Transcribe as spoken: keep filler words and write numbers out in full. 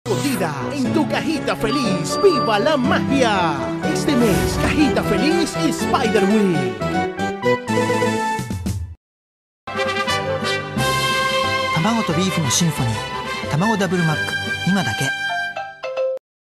Escondida en tu cajita feliz, ¡viva la magia! Este mes, Cajita Feliz Spider Week. 卵とビーフのシンフォニー、卵ダブルマック、今だけ。